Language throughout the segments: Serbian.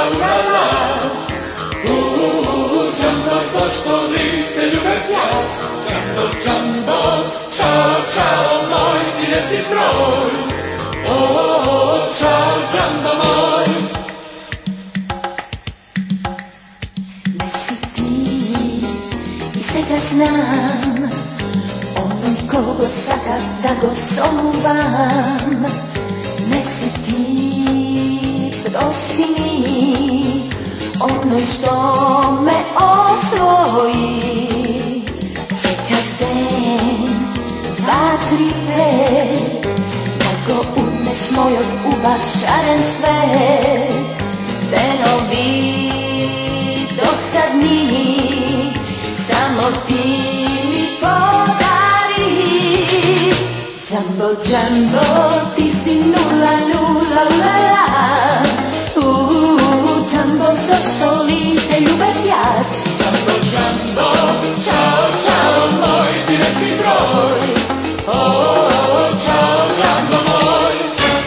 la. Jumbo, zašto li te ljubeć jas? Jumbo, Jumbo, čao, čao moj, gdje si broj? Čao, Jumbo moj. Ne si ti, i svega znam, onoj kogo sada da go zovam. Ne si ti, prosti mi, onoj što me osvoji. Čeka den, 2, 3, 5, da go uneš mojog uba šaren svet. Denovi dosadni, samo ti mi podari. Jumbo, Jumbo, ti si 0, 0, la. Jumbo, zašto li te ljubeć jas? Jumbo, Jumbo, čao, čao moj, gdje si broj? Čao, Jumbo moj.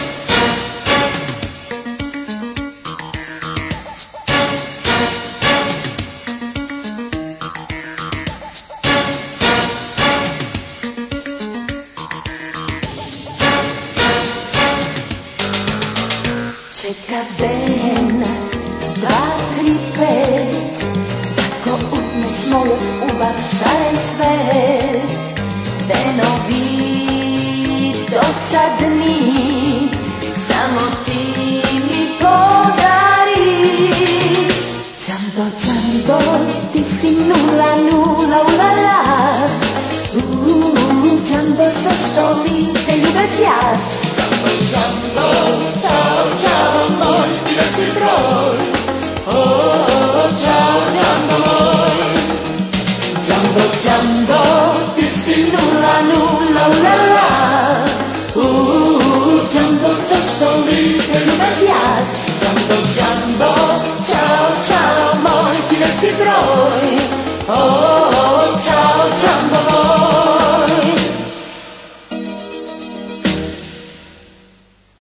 Čeka den, 2, 3, 5, tako utneš mojeg uba šaren svet. Denovi dosadni, samo ti mi podari. Jumbo, Jumbo, ti si 0, 0, la. Jumbo, zašto li te ljubeć jas? Jumbo, Jumbo, čao, čao moj, gdje si broj? Čao, Jumbo moj. Jumbo, Jumbo, Ti si 0, 0, la. Jumbo, zašto li te ljubeć jas? Jumbo, Jumbo, čao, čao moj, gdje si broj?